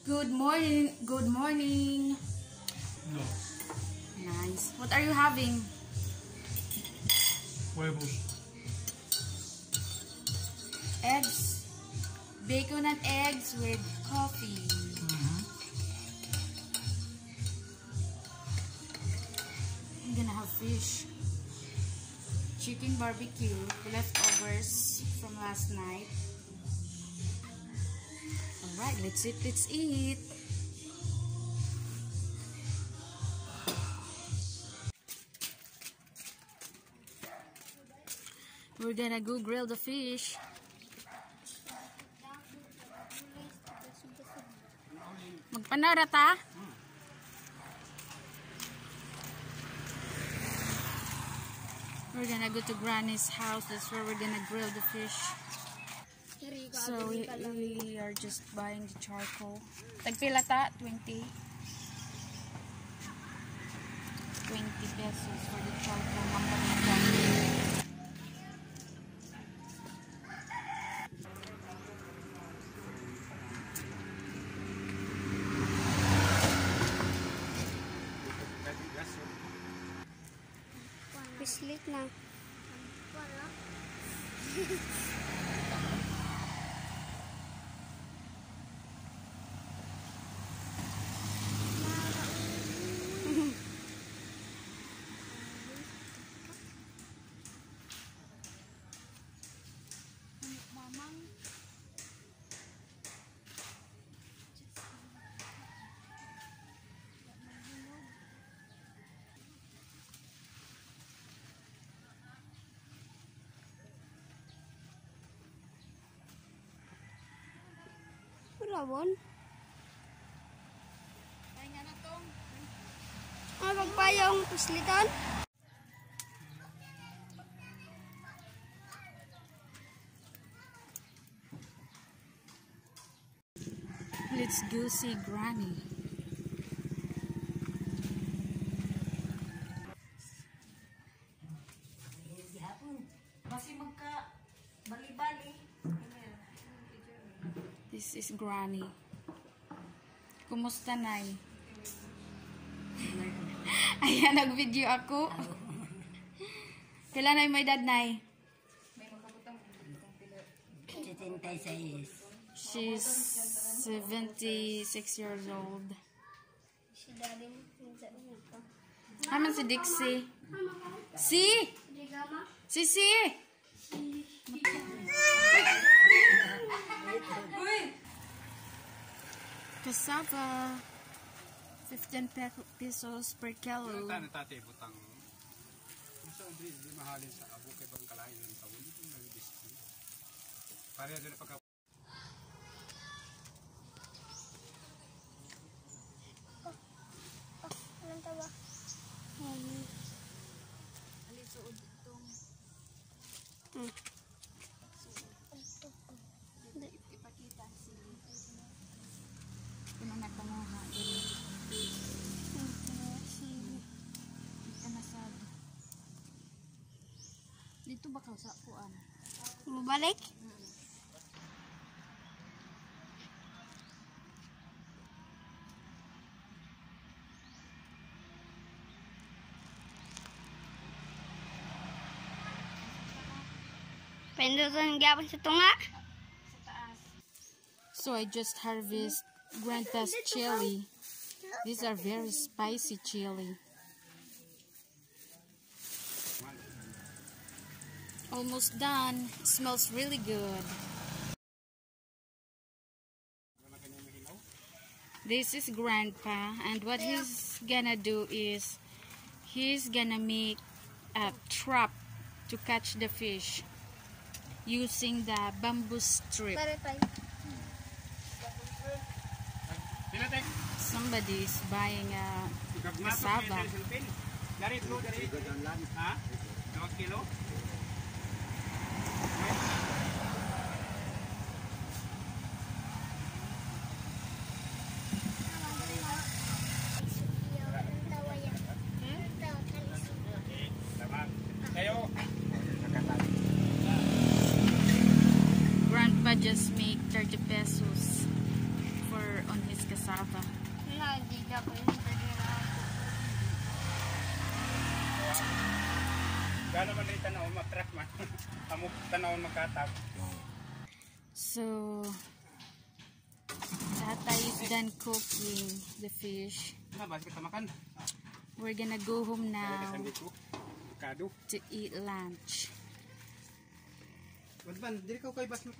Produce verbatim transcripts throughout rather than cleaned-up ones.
Good morning. Good morning. No. Nice. What are you having? Huevos. Eggs. Bacon and eggs with coffee. Mm-hmm. I'm gonna have fish. Chicken barbecue. Leftovers from last night. Alright, let's eat. Let's eat. We're gonna go grill the fish. Magpanara ta? We're gonna go to Granny's house. That's where we're gonna grill the fish. So we, we are just buying the charcoal. Tagpila ta? twenty. twenty pesos for the charcoal. Pislit na. Rawon. Ay nga na tong. Ah, magpayong puslitan. Let's go see Granny. This is Granny. Kumusta, Nay? Ayan, nag-video ako. Kailan ay may edad, Nay? She's seventy-six years old. Haman si Dixie. Si! Si, si! Cassava. fifteen pesos per kilo. Yung tani tate butang. Gusto ko di mahalin sa abo kay bang kalahin ng tawon dito na disco. Para din pagka Anong tawa? Alisuod itong. Hmm. Ipakita si kung nagpanguha din. Kanasad. Dito ba ka sa kuan? Bumalik? Pendutan gapon sa tunga. So I just harvest Grandpa's chili. These are very spicy chili. Almost done. It smells really good. This is Grandpa, and what he's gonna do is he's gonna make a trap to catch the fish using the bamboo strip. Somebody is buying a cassava. Grandpa just make thirty pesos for on his cassava. Wala, di na ko yung pagkira. Gano'n man rin tanaw, matrak man. Amok tanawon magkatap. So, Tatay is done cooking the fish. Na, bakit kita makan? We're gonna go home now Sandiko. Kado. to eat lunch. Wadban, dili ka kay bas mo.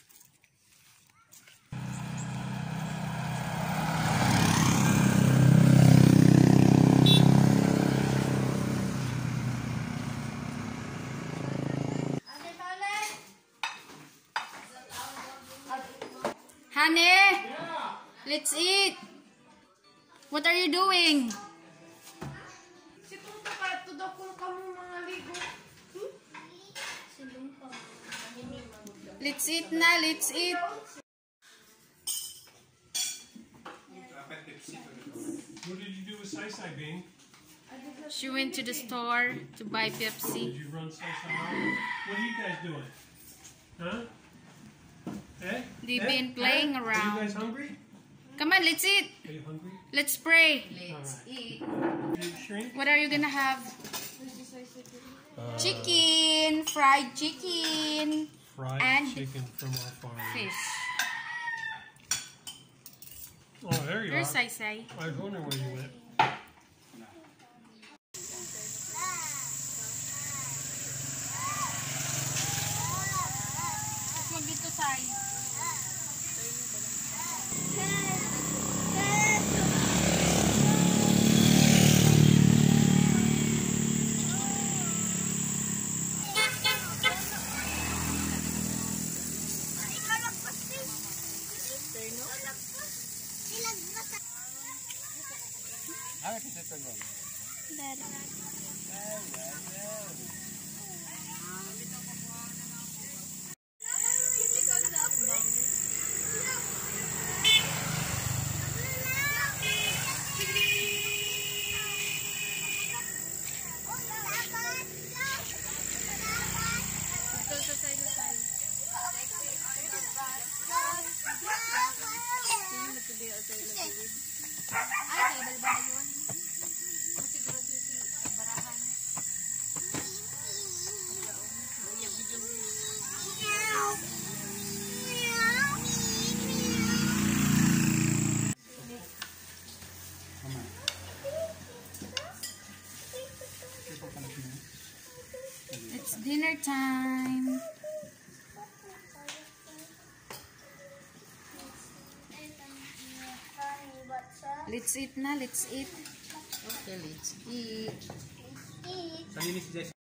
Honey, let's eat. What are you doing? Let's eat na, let's eat. What did you do with Sai Sai, Bing? She went to the store to buy Pepsi. Did you run Sai Sai out? What are you guys doing? Huh? Eh? They've Eh? been playing Eh? Are around. you guys hungry? Come on, let's eat. Are you hungry? Let's pray. Let's eat. Did you shrink? What are you gonna have? Chicken, fried chicken, Fried and chicken from our farm. fish. Oh, there you Where's are. Sai Sai? I was wondering where you went. Dito, Sai. Ah, kita tengok. It's dinner time. Let's eat na, let's eat. Okay, let's eat. Sa linis Jess.